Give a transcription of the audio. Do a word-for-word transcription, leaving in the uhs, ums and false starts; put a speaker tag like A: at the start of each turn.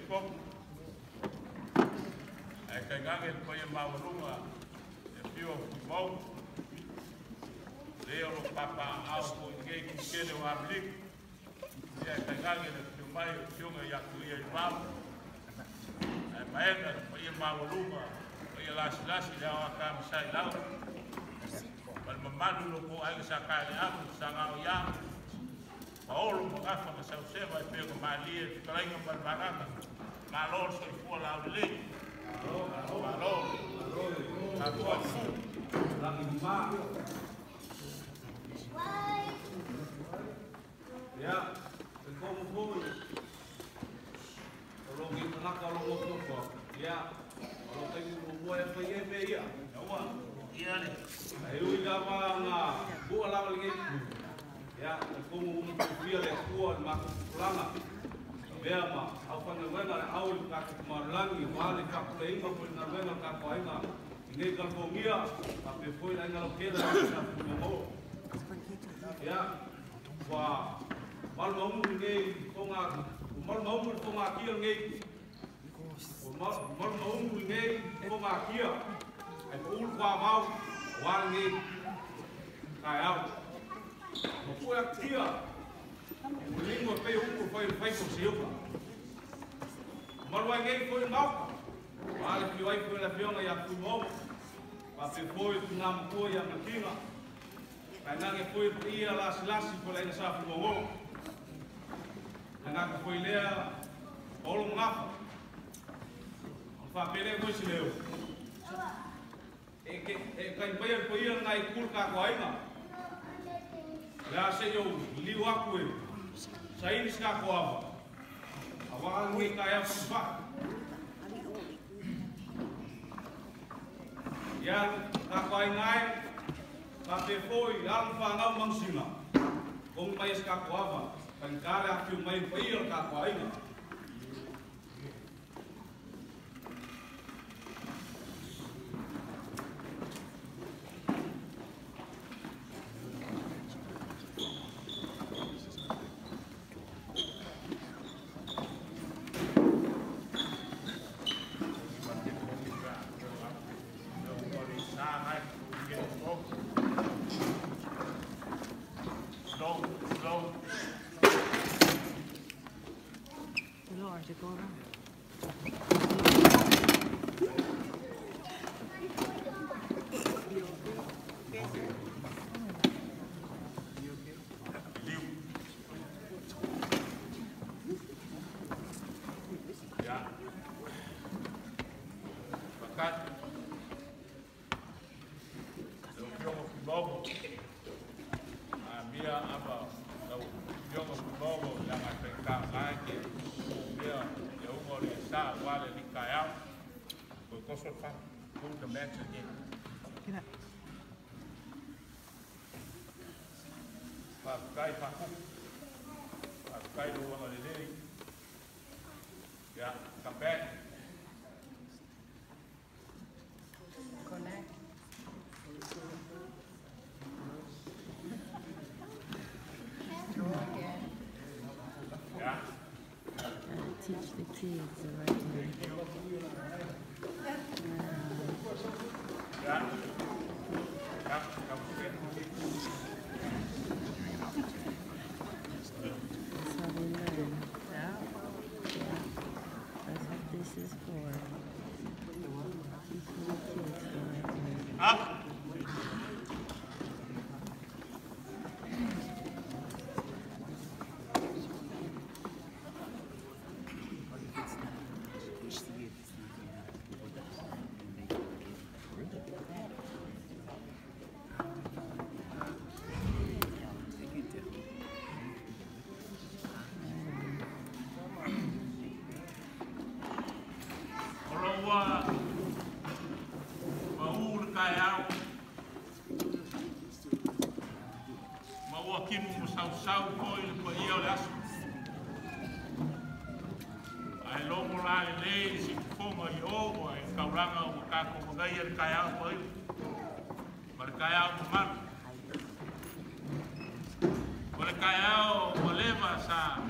A: pop. E kai ngange ko ia maurunga e pio mau. Leo lo papa au ko nge ki kele wa blik. Ia kai ngange le pio mai pio nga ya ku ia mau. E maena ko ia maurunga ko ia las las ia wa ka sai lau. Pal mamadu lo ko ai sa ka ia sa nga ia. Paolo magafa ma sau seva e pego malie trainga par baranga. Malor so fu la le. Malor. Malor. La mima. Ya, e como foi. O logi na ka lo mo ko. Ya. O lo tenho o boa e foi e meia. Ya wa. Ia le. Ai ui la ma boa la le. Ya, como um dia de tua ma plana. Vea ma, au fa na wena au ka ma langi wale ka plei ma na wena ka koina. Ngai ka komia, ka pe foi la ngalo kera sa mo. Ya. Wa mal mau ngai konga, mal mau konga kia ngai. Mal mal mau ngai konga kia. Ai ul kwa mau wa ngai. Kai au. O foi aqui, ó. O língua veio um, foi foi com Silva. Mas o alguém foi mal. Vale que vai foi na fiona e a fumou. Mas foi na mcoa e a maquina. Aí não foi ia lá se lá se foi lá nessa fumou. Aí não foi ler o mapa. O papel foi se leu. E que e quem vai foi ir na culca com ainda. Ya se yo liu aku e. Sa ini ska ko ava. Awa ngi ka ya fa. Ya ka ko ai ngai. Ka te foi al fa ngau mangsina. Kong mai ska ko ava. Kan kala aku mai pair ka ko ai na. Pakai paku, pakai dua kali ini, ya sampai
B: connect.
A: Ya.
B: Teach the kids the right way.
A: Ya. Ya.
B: This is for teaching the kids the right way.
A: Up. Sau koi le ko ia le asu. Ai longo la le si fonga i o ai kauranga o ka ko ngai e kai au koi. Mar kai au man. Ko le kai au o leva sa